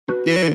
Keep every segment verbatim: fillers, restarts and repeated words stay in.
Yeah.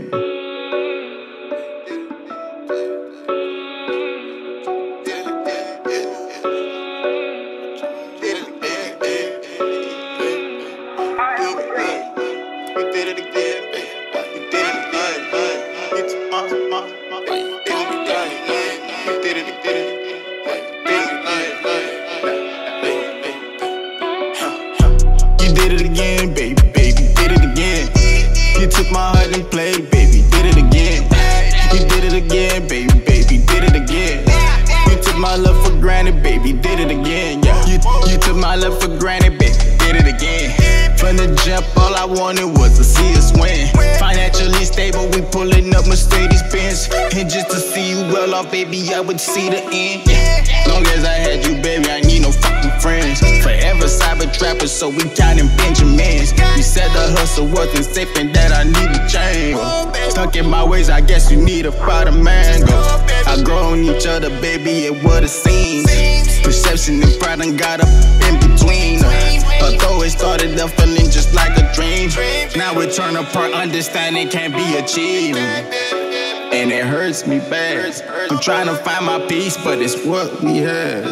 You did it again, baby, baby, did it again. You took my heart and played, baby, did it again. You did it again, baby, baby, did it again. You took my love for granted, baby, did it again. Yeah, you, you took my love for granted, baby, did it again. From the jump, all I wanted was to see us win. Financially stable, we pulling up Mercedes Benz. And just to see you well off, baby, I would see the end. Yeah. Long as I had you, baby, I need no fucking friends. Forever cyber trappers, so we counting Benjamins. You said the hustle wasn't safe and that I need to change. Stuck in my ways, I guess you need a pot of mango. I grow on each other, baby, it what it seems. Perception and pride done got up in between. Although it started up feeling just like a dream, now we turn apart, understanding can't be achieved. And it hurts me bad. I'm trying to find my peace, but it's what we had.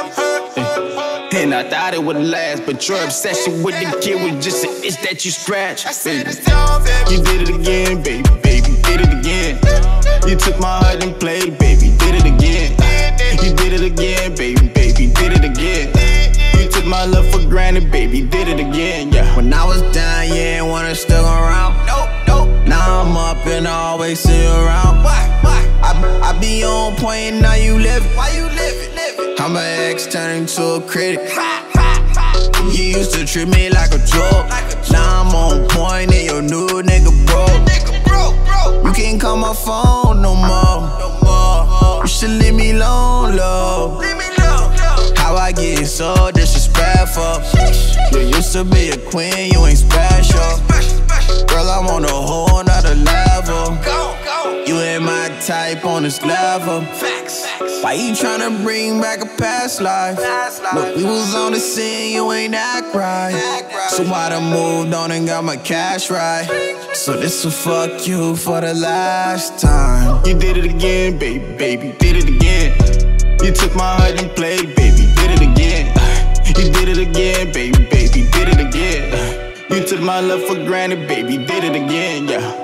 And I thought it would last, but your obsession with the kid was just an itch that you scratch. Baby. You did it again, baby, baby, did it again. You took my heart and played, baby, did it again. You did it again, baby, baby, did it again. You took my love for granted, baby, did it again, yeah. When I was down, you ain't wanna stick around. Nope, nope. Now I'm up and I always sit around. Why, why? I, I be on point, now you living. Why you living, living? I'm an ex turning to a critic. You used to treat me like a joke. Now I'm on point and your new nigga broke. You can't call my phone no more. You should leave me alone, love. How I get so disrespectful. You used to be a queen, you ain't special. Girl, I'm on a whole nother level. You ain't my type on this level. Why you tryna bring back a past life? Look, we was on the scene, you ain't act right. So I done moved on and got my cash right. So this will fuck you for the last time. You did it again, baby, baby, did it again. You took my heart and played, baby, did it again. You did it again, baby, baby, did it again. You took my love for granted, baby, did it again, yeah.